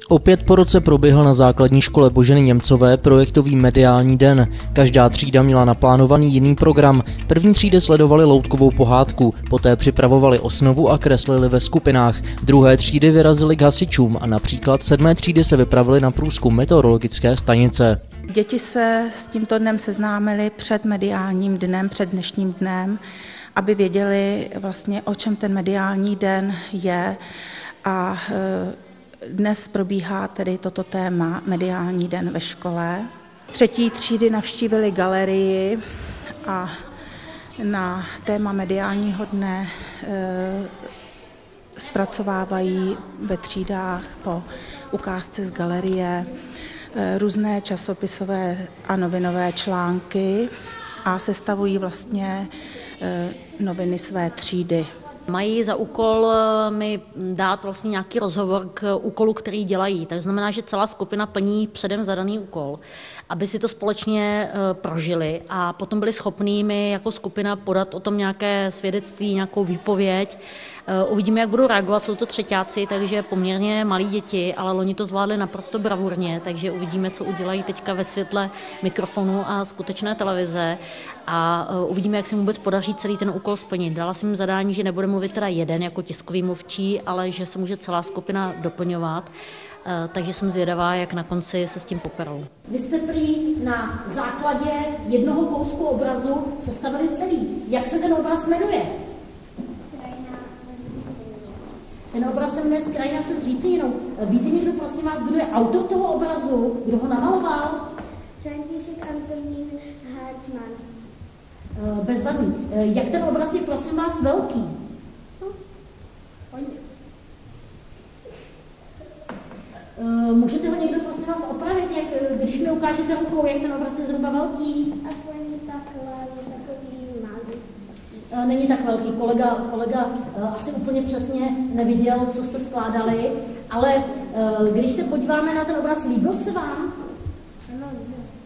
Opět po roce proběhl na základní škole Boženy Němcové projektový mediální den. Každá třída měla naplánovaný jiný program. První třídy sledovali loutkovou pohádku, poté připravovali osnovu a kreslili ve skupinách. Druhé třídy vyrazily k hasičům a například 7. třídy se vypravily na průzkum meteorologické stanice. Děti se s tímto dnem seznámily před mediálním dnem, před dnešním dnem, aby věděli vlastně, o čem ten mediální den je. A dnes probíhá tedy toto téma mediální den ve škole. 3. třídy navštívily galerii a na téma mediálního dne zpracovávají ve třídách po ukázce z galerie různé časopisové a novinové články a sestavují vlastně noviny své třídy. Mají za úkol mi dát vlastně nějaký rozhovor k úkolu, který dělají. To znamená, že celá skupina plní předem zadaný úkol, aby si to společně prožili a potom byli schopní mi jako skupina podat o tom nějaké svědectví, nějakou výpověď. Uvidíme, jak budou reagovat, jsou to třeťáci, takže poměrně malí děti, ale loni to zvládli naprosto bravurně, takže uvidíme, co udělají teďka ve světle mikrofonu a skutečné televize a uvidíme, jak se mu vůbec podaří celý ten úkol splnit. Dala jsem jim zadání, že nebude mluvit teda jeden jako tiskový mluvčí, ale že se může celá skupina doplňovat, takže jsem zvědavá, jak na konci se s tím poperou. Vy jste prý na základě jednoho kousku obrazu sestavili celý. Jak se ten obraz jmenuje? Ten obraz se jmenuje Krajina se zříceninou. Víte někdo, prosím vás, kdo je autor toho obrazu? Kdo ho namaloval? František Antonín Hartmann. Bezvadný. Jak ten obraz je, prosím vás, velký? Můžete ho někdo, prosím vás, opravit, když mi ukážete rukou, jak ten obraz je zhruba velký? Aspoň takový malý. Není tak velký. Kolega asi úplně přesně neviděl, co jste skládali, ale když se podíváme na ten obraz, líbil se vám? Ano, líbil.